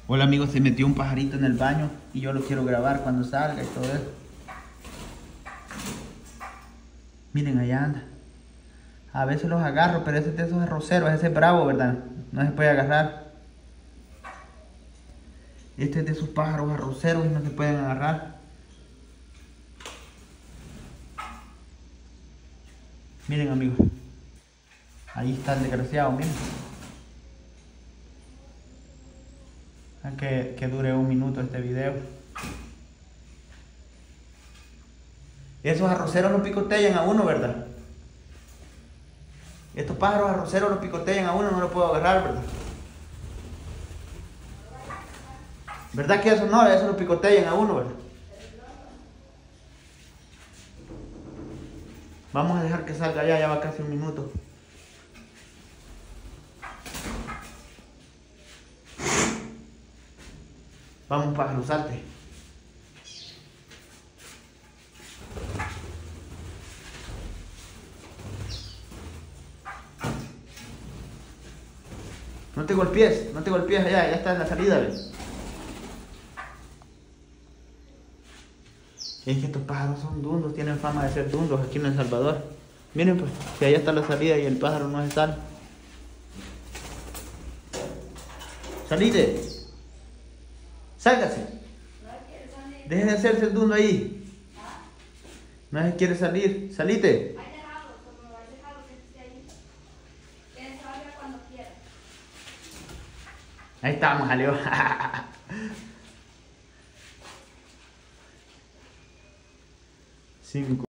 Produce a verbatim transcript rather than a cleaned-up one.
Hola amigos, se metió un pajarito en el baño y yo lo quiero grabar cuando salga y todo eso. Miren, allá anda. A veces los agarro, pero ese es de esos arroceros, ese es bravo, ¿verdad? No se puede agarrar. Este es de esos pájaros arroceros y no se pueden agarrar. Miren amigos. Ahí está el desgraciado, miren. Que, que dure un minuto este video. Esos arroceros lo picotean a uno, ¿verdad? Estos pájaros arroceros lo picotean a uno, no lo puedo agarrar, ¿verdad? ¿Verdad que eso no? Eso lo picotean a uno, ¿verdad? Vamos a dejar que salga ya, ya va casi un minuto. Vamos, pájaro, salte. No te golpees, no te golpees allá, ya está en la salida, ¿ves? Es que estos pájaros son dundos, tienen fama de ser dundos aquí en El Salvador. Miren pues, si allá está la salida y el pájaro no se sale. Salite. Sálgase. Deje de hacerse el dundo ahí. No se quiere salir. Salite. Ahí estamos, Jaleo. Cinco.